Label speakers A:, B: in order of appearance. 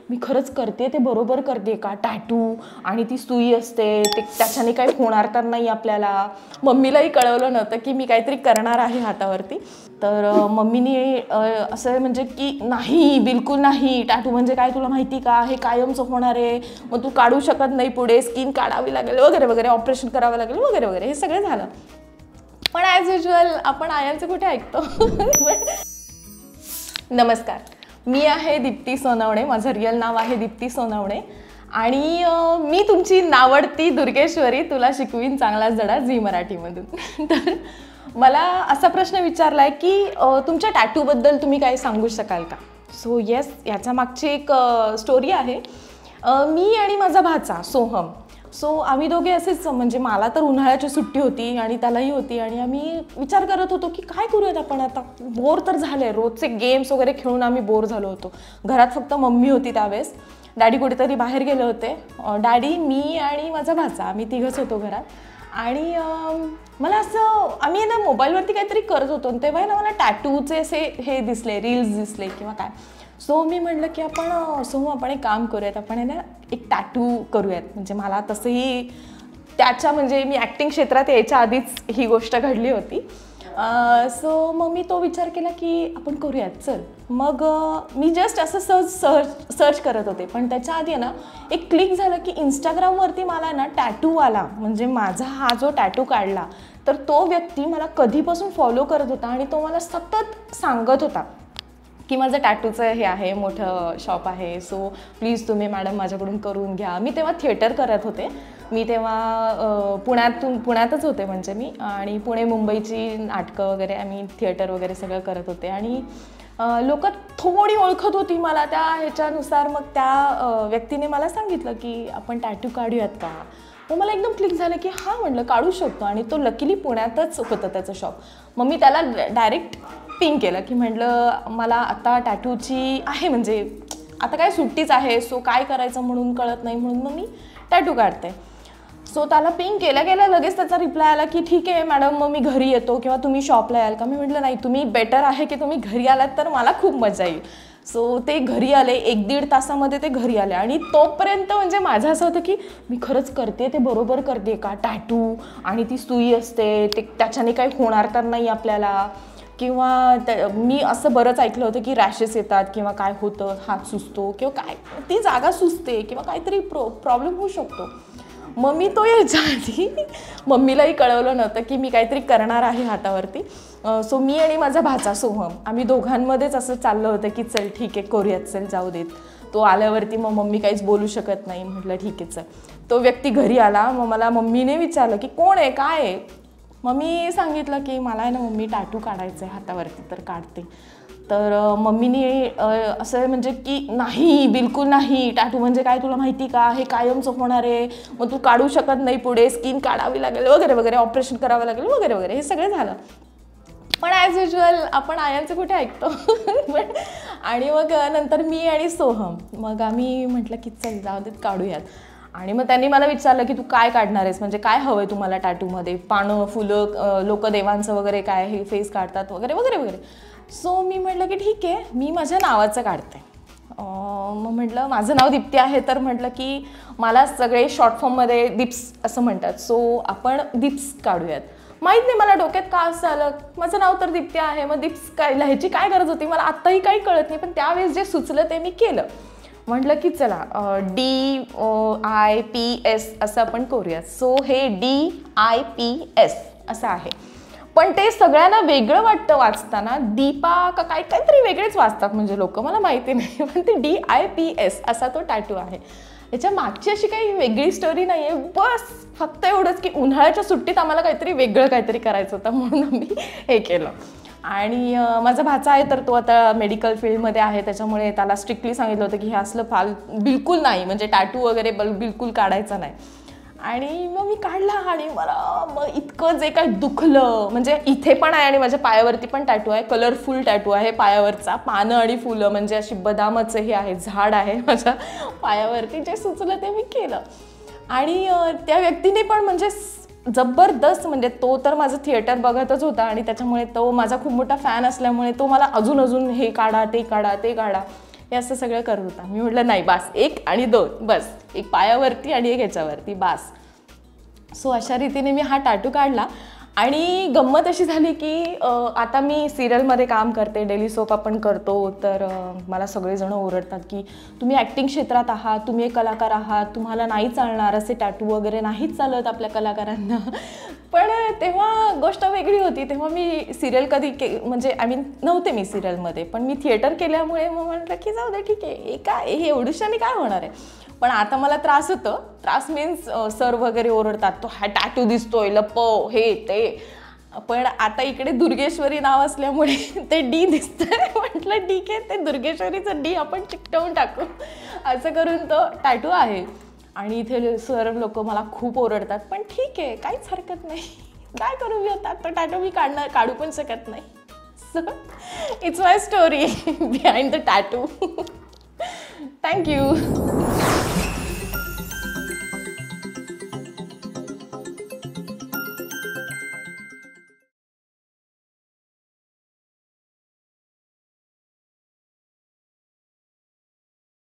A: मी खरंच करते ते बरोबर करते का टॅटू आणि ती सुई असते ते त्याच्याने काही होणार तर नाही आपल्याला. मम्मीलाही कळवलं नव्हतं की मी काहीतरी करणार आहे हातावरती. तर मम्मीने असं म्हणजे की नाही बिलकुल नाही, टॅटू म्हणजे काय तुला माहिती का, हे कायमचं होणार आहे, मग तू काढू शकत नाही, पुढे स्किन काढावी लागेल वगैरे वगैरे, ऑपरेशन करावं लागेल वगैरे वगैरे, हे सगळं झालं. पण ॲज युजल आपण आयांचं कुठे ऐकतो. नमस्कार, मी आहे दीप्ती सोनवणे, माझं रिअल नाव आहे दीप्ती सोनवणे आणि मी तुमची नावडती दुर्गेश्वरी तुला शिकवीन चांगलाच धडा झी मराठीमधून. तर मला असा प्रश्न विचारला आहे की तुमच्या टॅटूबद्दल तुम्ही काय सांगू शकाल का. सो येस, याच्या मागची एक स्टोरी आहे. मी आणि माझा भाचा सोहम, सो आम्ही दोघे असेच, म्हणजे मला तर उन्हाळ्याची सुट्टी होती आणि त्यालाही होती आणि आम्ही विचार करत होतो की काय करूयात आपण आता, बोर तर झाले, रोजचे गेम्स वगैरे खेळून आम्ही बोर झालो होतो. घरात फक्त मम्मी होती त्यावेळेस, डॅडी कुठेतरी बाहेर गेले होते. डॅडी, मी आणि माझा भाचा, आम्ही तिघंच होतो घरात. आणि मला असं, आम्ही ना मोबाईलवरती काहीतरी करत होतो तेव्हा ना मला टॅटूचे असे हे दिसले, रील्स दिसले किंवा काय. सो मी म्हटलं की आपण एक काम करूयात, आपण आहे ना एक टॅटू करूयात. म्हणजे मला तसंही त्याच्या म्हणजे मी ॲक्टिंग क्षेत्रात यायच्या आधीच ही गोष्ट घडली होती. सो मग मी तो विचार केला की आपण करूयात चल. मग मी जस्ट असं सर्च करत होते, पण त्याच्या आधी ना एक क्लिक झालं की इंस्टाग्रामवरती मला ना टॅटूवाला, म्हणजे माझा हा जो टॅटू काढला तर तो व्यक्ती मला कधीपासून फॉलो करत होता आणि तो मला सतत सांगत होता की माझं टॅटूचं हे आहे, मोठं शॉप आहे, सो प्लीज तुम्ही मॅडम माझ्याकडून करून घ्या. मी तेव्हा थिएटर करत होते, मी तेव्हा पुण्यातच होते म्हणजे मी, आणि पुणे मुंबईची नाटकं वगैरे आम्ही थिएटर वगैरे सगळं करत होते आणि लोक थोडी ओळखत होती मला त्या ह्याच्यानुसार. मग त्या व्यक्तीने मला सांगितलं की आपण टॅटू काढूयात का. मग मला एकदम क्लिक झालं की हां, म्हटलं काढू शकतो. आणि तो लकीली पुण्यातच होतं त्याचं शॉप. मग मी त्याला डायरेक्ट पिंग केलं की म्हटलं मला आता टॅटूची आहे, म्हणजे आता काय सुट्टीच आहे, सो काय करायचं म्हणून कळत नाही, म्हणून मग मी टॅटू काढते. सो त्याला पिंग केल्या लगेच त्याचा रिप्लाय आला की ठीक आहे मॅडम, मग मी घरी येतो किंवा तुम्ही शॉपला याल का. मी म्हटलं नाही, तुम्ही बेटर आहे की तुम्ही घरी आलात तर मला खूप मजा येईल. सो ते घरी आले, 1-1.5 तासामध्ये ते घरी आले. आणि तोपर्यंत म्हणजे माझं असं होतं की मी खरंच करते ते बरोबर करते का टॅटू आणि ती सुई असते ते त्याच्याने काही होणार तर नाही आपल्याला, किंवा मी असं बरंच ऐकलं होतं की रॅशेस येतात किंवा काय होतं, हात सुचतो किंवा काय ती जागा सुचते किंवा काहीतरी प्रॉब्लेम होऊ शकतो. मग मी तो यायच्या आधी मम्मीलाही कळवलं नव्हतं की मी काहीतरी करणार आहे हातावरती. सो मी आणि माझा भाचा सोहम, आम्ही दोघांमध्येच असं चाललं होतं की चल ठीक आहे करूयात, चल जाऊ देत. तो आल्यावरती मग मम्मी काहीच बोलू शकत नाही, म्हटलं ठीक आहे चल. तो व्यक्ती घरी आला, मग मला मम्मीने विचारलं की कोण आहे, काय आहे. मग मी सांगितलं की मला आहे ना मम्मी टॅटू काढायचं आहे हातावरती, तर काढते. तर मम्मीने असं म्हणजे की नाही बिलकुल नाही, टॅटू म्हणजे काय तुला माहिती का, हे कायमचं होणार आहे, मग तू काढू शकत नाही, पुढे स्किन काढावी लागेल वगैरे वगैरे, ऑपरेशन करावं लागेल वगैरे वगैरे, हे सगळं झालं. पण ॲज युजल आपण आयांचं कुठे ऐकतो. आणि मग नंतर मी आणि सोहम, मग आम्ही म्हटलं की चल जाऊ देत काढूयात. आणि मग त्यांनी मला विचारलं की तू काय काढणार आहेस, म्हणजे काय हवं आहे तुम्हाला टॅटूमध्ये, पानं फुलं, लोक देवांचं वगैरे काय हे फेस काढतात वगैरे वगैरे वगैरे. सो मी म्हटलं की ठीक आहे मी माझ्या नावाचं काढते. मग म्हटलं माझं नाव दीप्ती आहे, तर म्हटलं की मला सगळे शॉर्ट फॉर्ममध्ये दिप्स असं म्हणतात, सो आपण दिप्स काढूयात. माहीत नाही मला डोक्यात का असं आलं, माझं नाव तर दीप्ती आहे, मग दिप्स काय लिहायची काय गरज होती, मला आत्ताही काही कळत नाही, पण त्यावेळेस जे सुचलं ते मी केलं. म्हटलं की चला DIPS असं आपण करूयात. सो हे DIPS असं आहे, पण ते सगळ्यांना वेगळं वाटतं वाचताना, दीपा का काहीतरी वेगळेच वाचतात म्हणजे लोक, मला माहिती नाही, पण ते DIPS असा तो टॅटू आहे. याच्या मागची अशी काही वेगळी स्टोरी नाही आहे, बस फक्त एवढंच की उन्हाळ्याच्या सुट्टीत आम्हाला काहीतरी वेगळं काहीतरी करायचं होतं म्हणून आम्ही हे केलं. आणि माझा भाचा आहे तर तो आता मेडिकल फील्डमध्ये आहे, त्याच्यामुळे त्याला स्ट्रिक्टली सांगितलं होतं की हे असलं बिलकुल नाही, म्हणजे टॅटू वगैरे बिलकुल काढायचं नाही. आणि मग मी काढला आणि मला मग इतकं जे काही दुखलं, म्हणजे इथे पण आहे आणि माझ्या पायावरती पण टॅटू आहे, कलरफुल टॅटू आहे पायावरचा, पानं आणि फुलं म्हणजे अशी बदामाचं हे आहे, झाड आहे माझ्या पायावरती. जे सुचलं ते मी केलं. आणि त्या व्यक्तीने पण म्हणजे जबरदस्त, म्हणजे तो तर माझं थिएटर बघतच होता आणि त्याच्यामुळे तो माझा खूप मोठा फॅन असल्यामुळे तो मला अजून हे काढा ते काढा ते काढा हे असं सगळं करत होता. मी म्हटलं नाही बास, 1 आणि 2 बस, एक पायावरती आणि एक ह्याच्यावरती बास. सो अशा रीतीने मी हा टॅटू काढला. आणि गंमत अशी झाली की आता मी सिरियलमध्ये काम करते, डेली सोप आपण करतो, तर मला सगळेजण ओरडतात की तुम्ही ॲक्टिंग क्षेत्रात आहात, तुम्ही एक कलाकार आहात, तुम्हाला नाही चालणार, असे टॅटू वगैरे नाहीच चालत आपल्या कलाकारांना. पण तेव्हा गोष्ट वेगळी होती. तेव्हा मी सिरियल कधी म्हणजे आय मीन नव्हते मी सिरियलमध्ये, पण मी थिएटर केल्यामुळे मग म्हटलं की जाऊ दे ठीक आहे, हे एवढ्याशाने काय होणार आहे. पण आता मला त्रास होतो. त्रास मीन्स सर वगैरे ओरडतात, तो हा टॅटू दिसतोय, लपव, हे ते. पण आता इकडे दुर्गेश्वरी नाव असल्यामुळे ते डी दिसतंय. म्हटलं ठीक आहे, ते दुर्गेश्वरीचं डी आपण चिकटवून टाकू. असं करून तो टॅटू आहे. आणि इथे सर लोक मला खूप ओरडतात, पण ठीक आहे, काहीच हरकत नाही. काय करू मी आता, तो टॅटू मी काढू पण शकत नाही. So it's my story behind the tattoo. Thank you.